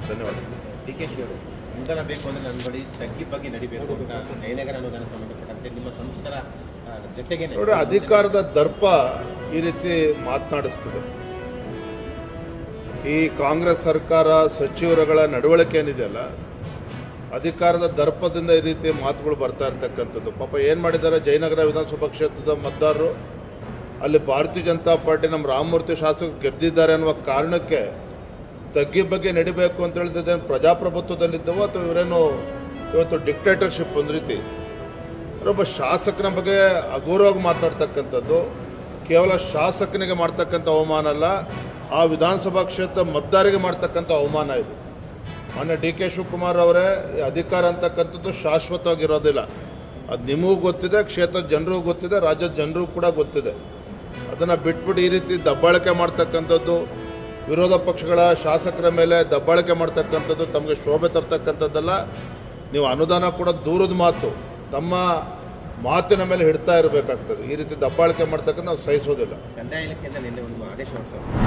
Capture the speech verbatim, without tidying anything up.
ಧನ್ಯವಾದಗಳು. D K she ಅವರು ಅನುದಾನ ಬೇಕು ಅಂದರೆ ನನ್ನ ಬಳಿ ತಗ್ಗಿ ಬಗ್ಗೆ ನಡಿಬೇಕು ಅಂತ ಜಯನಗರ ಅನುದಾನ ಸಂಬಂಧಪಟ್ಟಂತೆ ನಿಮ್ಮ ಸಂಸದರ ಜೊತೆಗೆ ನೋಡಿ, ಅಧಿಕಾರದ ದರ್ಪ ಈ ರೀತಿ ಮಾತನಾಡಿಸ್ತದೆ. ಈ ಕಾಂಗ್ರೆಸ್ ಸರ್ಕಾರ ಸಚಿವರುಗಳ ನಡವಳಿಕೆ ಏನಿದೆಯಲ್ಲ, ಅಧಿಕಾರದ ದರ್ಪದಿಂದ ಈ ರೀತಿ ಮಾತುಗಳು ಬರ್ತಾ ಇರ್ತಕ್ಕಂಥದ್ದು. ಪಾಪ ಏನು ಮಾಡಿದ್ದಾರೆ, ಜಯನಗರ ವಿಧಾನಸಭಾ ಕ್ಷೇತ್ರದ ಮತದಾರರು ಅಲ್ಲಿ ಭಾರತೀಯ ಜನತಾ ಪಾರ್ಟಿ ನಮ್ಮ ರಾಮಮೂರ್ತಿ ಶಾಸಕರು ಗೆದ್ದಿದ್ದಾರೆ ಅನ್ನುವ ಕಾರಣಕ್ಕೆ ತಗ್ಗಿ ಬಗ್ಗೆ ನಡಿಬೇಕು ಅಂತ ಹೇಳ್ತಿದ್ದೆ. ಪ್ರಜಾಪ್ರಭುತ್ವದಲ್ಲಿದ್ದವೋ ಅಥವಾ ಇವರೇನು ಇವತ್ತು ಡಿಕ್ಟೇಟರ್ಶಿಪ್ ಒಂದು ರೀತಿ. ಒಬ್ಬ ಶಾಸಕನ ಬಗ್ಗೆ ಅಗೌರವವಾಗಿ ಮಾತಾಡ್ತಕ್ಕಂಥದ್ದು ಕೇವಲ ಶಾಸಕನಿಗೆ ಮಾಡ್ತಕ್ಕಂಥ ಅವಮಾನ ಅಲ್ಲ, ಆ ವಿಧಾನಸಭಾ ಕ್ಷೇತ್ರ ಮತದಾರರಿಗೆ ಮಾಡ್ತಕ್ಕಂಥ ಅವಮಾನ ಇದು. ಮಾನ್ಯ ಡಿ ಕೆ ಶಿವಕುಮಾರ್ ಅವರೇ, ಅಧಿಕಾರ ಅಂತಕ್ಕಂಥದ್ದು ಶಾಶ್ವತವಾಗಿರೋದಿಲ್ಲ. ಅದು ನಿಮಗೂ ಗೊತ್ತಿದೆ, ಕ್ಷೇತ್ರದ ಜನರಿಗೂ ಗೊತ್ತಿದೆ, ರಾಜ್ಯದ ಜನರಿಗೂ ಕೂಡ ಗೊತ್ತಿದೆ. ಅದನ್ನು ಬಿಟ್ಬಿಟ್ಟು ಈ ರೀತಿ ದಬ್ಬಾಳಿಕೆ ಮಾಡ್ತಕ್ಕಂಥದ್ದು, ವಿರೋಧ ಪಕ್ಷಗಳ ಶಾಸಕರ ಮೇಲೆ ದಬ್ಬಾಳಿಕೆ ಮಾಡ್ತಕ್ಕಂಥದ್ದು ತಮಗೆ ಶೋಭೆ ತರ್ತಕ್ಕಂಥದ್ದಲ್ಲ. ನೀವು ಅನುದಾನ ಕೂಡ ದೂರದ ಮಾತು, ತಮ್ಮ ಮಾತಿನ ಮೇಲೆ ಹಿಡ್ತಾ ಇರಬೇಕಾಗ್ತದೆ. ಈ ರೀತಿ ದಬ್ಬಾಳಿಕೆ ಮಾಡ್ತಕ್ಕಂಥ ನಾವು ಸಹಿಸೋದಿಲ್ಲ. ಕಂದಾಯ ಇಲಾಖೆಯಿಂದ ನಿನ್ನೆ ಒಂದು ಆದೇಶ ಹೊರಡಿಸಿದೆ.